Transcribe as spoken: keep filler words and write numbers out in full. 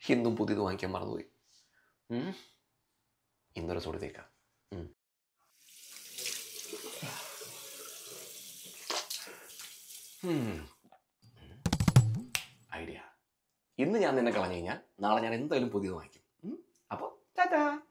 ഇന്നും പുതിയത് വാങ്ങിക്കാൻ മറന്നുപോയി. ഇന്നൊരു സുഹൃത്തേക്കാം. ഐഡിയ. ഇന്ന് ഞാൻ നിന്നെ കളഞ്ഞു കഴിഞ്ഞാൽ നാളെ ഞാൻ എന്തായാലും പുതിയത് വാങ്ങിക്കും. അപ്പോൾ ടാറ്റാ.